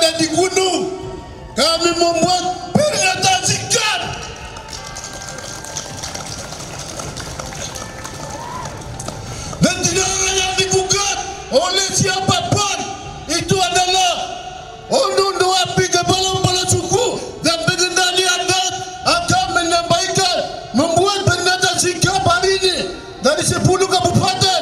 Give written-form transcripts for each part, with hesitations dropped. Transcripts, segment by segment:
ada di gunung. Kami membuat pernyataan sikap. Dan tidak ada yang digugat oleh siapapun. Itu adalah Undang Api kepala suku dan pengendali adat akan menyampaikan membuat pernyataan sikap hari ini dari 10 kabupaten.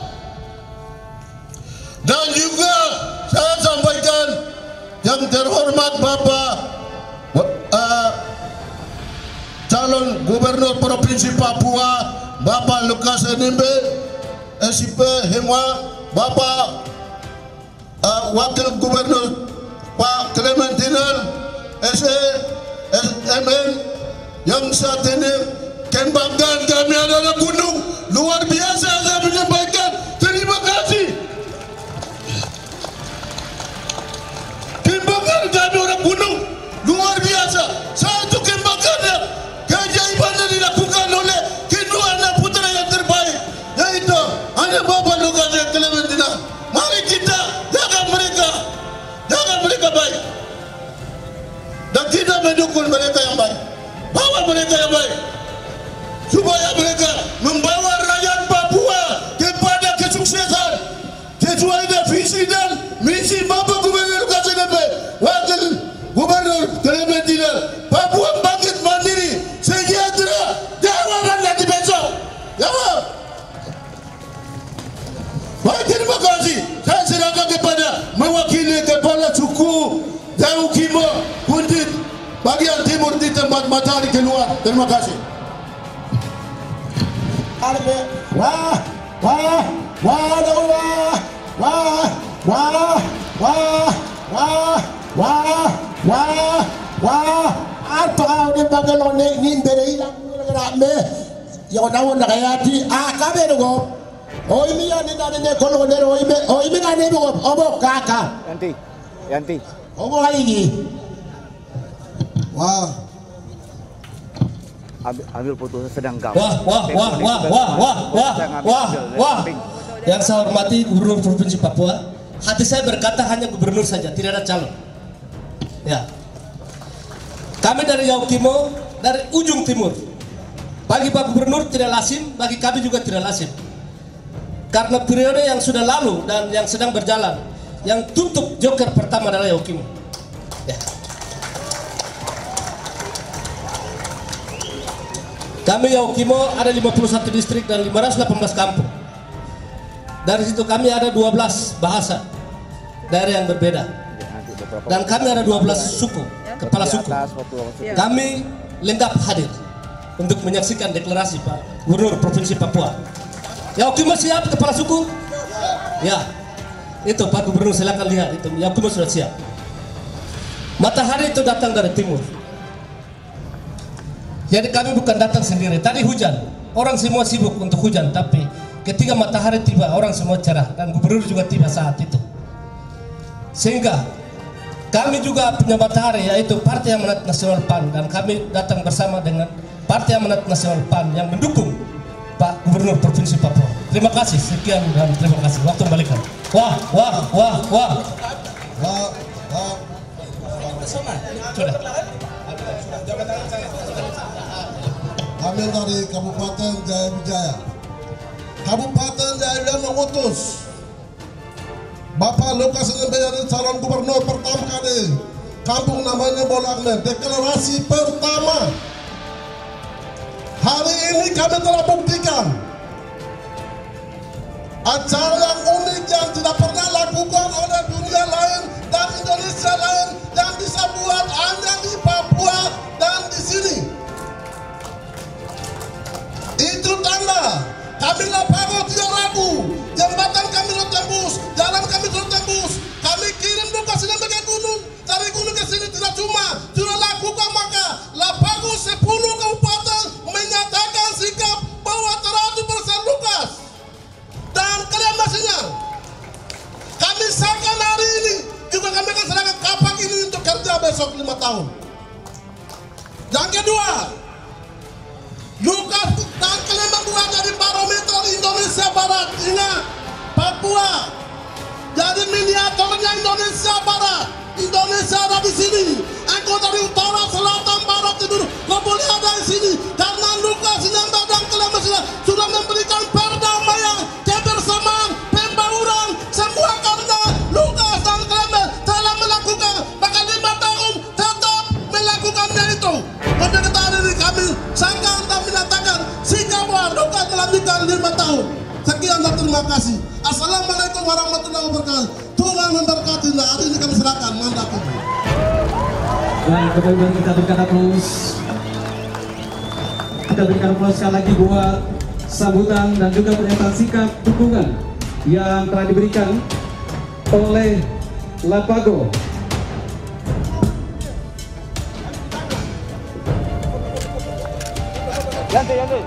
Dan juga saya sampaikan yang terhormat Bapak calon Gubernur Provinsi Papua Bapak Lukas NMB, SIP Hemwa, Bapak Wakil Gubernur Pak Clementinal SMN, yang saat ini kebanggaan kami adalah gunung luar biasa. Saya menyampaikan terima kasih. Kebanggaan kami orang gunung luar biasa. Satu kebanggaannya keajaiban yang dilakukan oleh kedua anak putra yang terbaik, yaitu anak Bapak Lukas Clementinal. Mari kita jaga mereka baik, dan kita mendukung mereka yang baik, bawa mereka yang baik, supaya mereka membawa rakyat Papua kepada kesuksesan sesuai dengan visi dan misi Bapak Gubernur Lukas NMB, Wakil Gubernur Clementinal. Papua bangkit mandiri, sejahtera, Jawa dan nanti besok. Jawa. Baik, terima kasih. Saya serahkan kepada mewakili kepala suku Yaukimo Kundit bagian timur di tempat matahari keluar. Terima kasih. Yanti. Wah. Ambil foto sedang gam. Wah. Yang saya hormati Gubernur Provinsi Papua, hati saya berkata hanya gubernur saja, tidak ada calon. Ya. Kami dari Yaukimo, dari ujung timur. Bagi Pak Gubernur tidak lazim, bagi kami juga tidak lazim. Karena periode yang sudah lalu dan yang sedang berjalan, yang tutup joker pertama adalah Yaukimo. Ya. Kami Yaukimo ada 51 distrik dan 518 kampung. Dari situ kami ada 12 bahasa daerah yang berbeda. Dan kami ada 12 suku, kepala suku. Kami lengkap hadir untuk menyaksikan deklarasi Pak Gubernur Provinsi Papua. Yaukimo siap kepala suku? Ya. Itu Pak Gubernur, silakan lihat itu. Yaukimo sudah siap. Matahari itu datang dari timur. Jadi kami bukan datang sendiri. Tadi hujan, orang semua sibuk untuk hujan, tapi ketika matahari tiba, orang semua cerah, dan gubernur juga tiba saat itu. Sehingga kami juga punya matahari, yaitu Partai Amanat Nasional PAN, dan kami datang bersama dengan Partai Amanat Nasional PAN yang mendukung Pak Gubernur Provinsi Papua. Terima kasih, sekian dan terima kasih. Waktu kembalikan. Wah. Sudah. Kami dari Kabupaten Jayabijaya. Kabupaten Jayabijaya mengutus Bapak Lukas NMB dari calon gubernur pertama kali. Kampung namanya Bolakmen. Deklarasi pertama. Hari ini kami telah buktikan acara yang unik yang tidak pernah lakukan oleh dunia lain dan Indonesia lain yang bisa buat hanya di Papua dan di sini. Itu tanda kami lapangan tidak ragu, jembatan kami sudah tembus, jalan kami sudah tembus. Kami kirim Lukas NMB ke gunung, dari gunung ke sini tidak cuma sudah lakukan, maka Lapagu 10 kabupaten menyatakan sikap bahwa 100% Lukas. Dan kalian masih ingat, kami sahkan hari ini, juga kami akan serahkan kapak ini untuk kerja besok 5 tahun. Yang kedua, Lukas dan Kalimantan bukan jadi barometer Indonesia Barat. Ingat, Papua jadi miniaturnya Indonesia Barat. Indonesia ada di sini. Aku dari utara, selatan, barat, timur, nggak boleh ada di sini. Karena Lukas NMB dan Clemens sudah memberikan perdamaian, kebersamaan, pembauran, semua karena Lukas dan Clemens telah melakukan bahkan 5 tahun tetap melakukannya itu. Pada kita hari ini kami sangat menyatakan sikap bahwa Lukas melanjutkan 5 tahun. Sekian dan terima kasih. Assalamualaikum warahmatullahi wabarakatuh. Tuhan memberkati. Nah, hari ini kami serahkan mandat itu. Dan kemudian kita berikan aplaus. Kita berikan aplaus sekali lagi buat sambutan dan juga pernyataan sikap dukungan yang telah diberikan oleh Lapago. Yanti.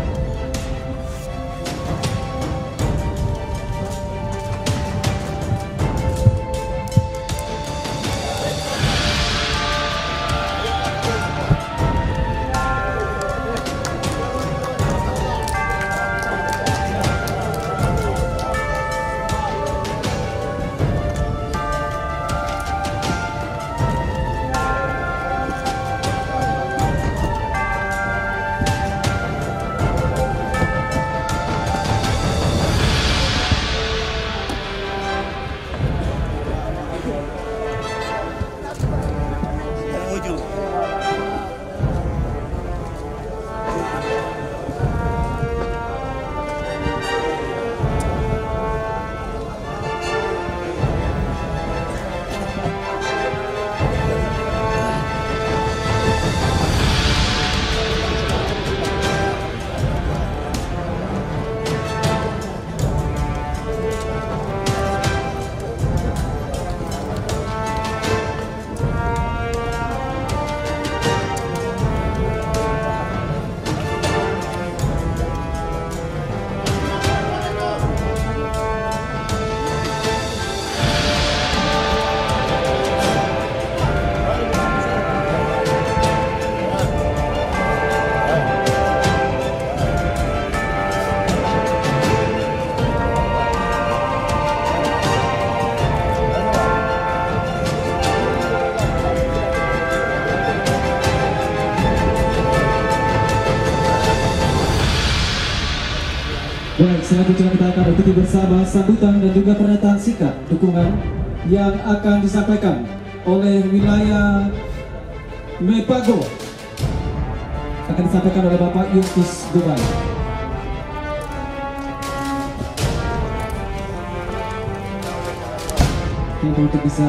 Baik, selanjutnya kita akan ikuti bersama sambutan dan juga pernyataan sikap dukungan yang akan disampaikan oleh wilayah Mepago. Akan disampaikan oleh Bapak Yustus Dubai. Yang untuk bisa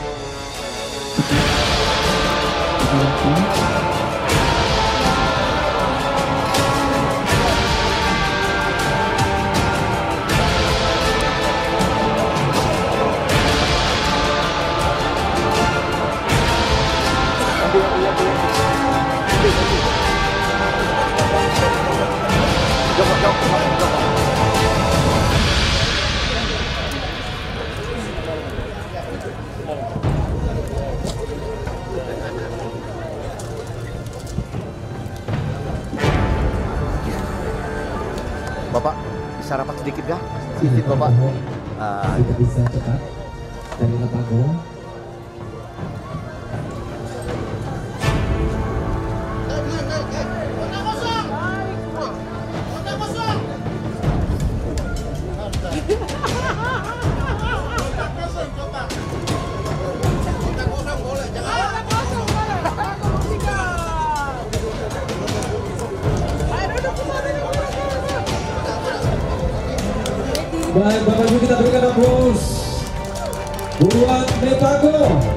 Bapak bisa rapat sedikit kah? Izin Bapak. Tidak bisa cepat dari Lapago. Baik, Bapak Ibu, kita berikan aplaus buat Mepago.